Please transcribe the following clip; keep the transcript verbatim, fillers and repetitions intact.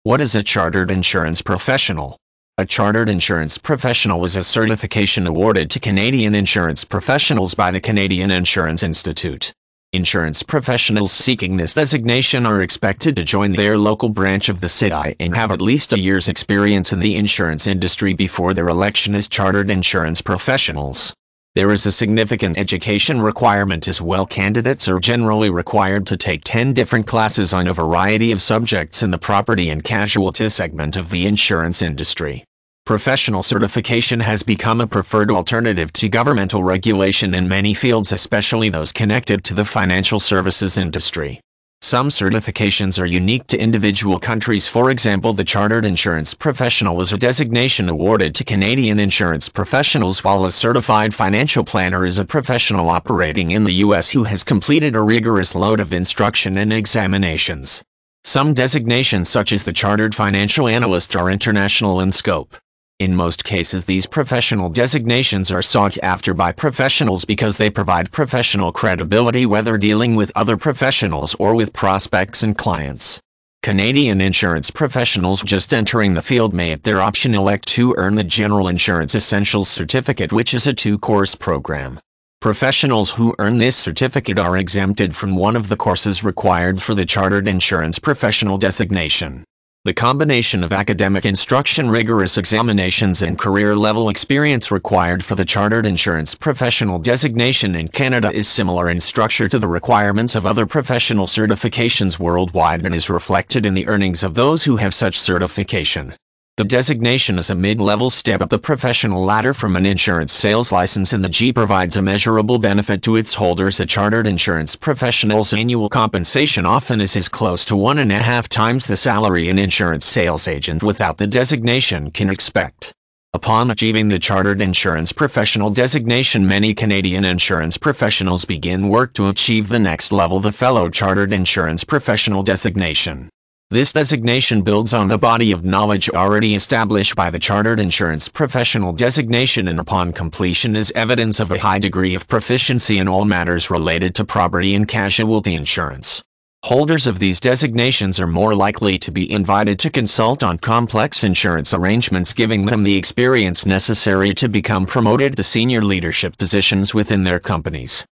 What is a chartered insurance professional? A chartered insurance professional is a certification awarded to Canadian insurance professionals by the Canadian Insurance Institute. Insurance professionals seeking this designation are expected to join their local branch of the C I and have at least a year's experience in the insurance industry before their election as chartered insurance professionals. There is a significant education requirement as well. Candidates are generally required to take ten different classes on a variety of subjects in the property and casualty segment of the insurance industry. Professional certification has become a preferred alternative to governmental regulation in many fields, especially those connected to the financial services industry. Some certifications are unique to individual countries. For example, the Chartered Insurance Professional is a designation awarded to Canadian insurance professionals, while a Certified Financial Planner is a professional operating in the U S who has completed a rigorous load of instruction and examinations. Some designations, such as the Chartered Financial Analyst, are international in scope. In most cases, these professional designations are sought after by professionals because they provide professional credibility, whether dealing with other professionals or with prospects and clients. Canadian insurance professionals just entering the field may at their option elect to earn the General Insurance Essentials Certificate, which is a two-course program. Professionals who earn this certificate are exempted from one of the courses required for the Chartered Insurance Professional designation. The combination of academic instruction, rigorous examinations, and career-level experience required for the Chartered Insurance Professional designation in Canada is similar in structure to the requirements of other professional certifications worldwide and is reflected in the earnings of those who have such certification. The designation is a mid-level step up the professional ladder from an insurance sales license, and the G provides a measurable benefit to its holders. A chartered insurance professional's annual compensation often is as close to one and a half times the salary an insurance sales agent without the designation can expect. Upon achieving the Chartered Insurance Professional designation, many Canadian insurance professionals begin work to achieve the next level, the Fellow Chartered Insurance Professional designation. This designation builds on the body of knowledge already established by the Chartered Insurance Professional designation, and upon completion is evidence of a high degree of proficiency in all matters related to property and casualty insurance. Holders of these designations are more likely to be invited to consult on complex insurance arrangements, giving them the experience necessary to become promoted to senior leadership positions within their companies.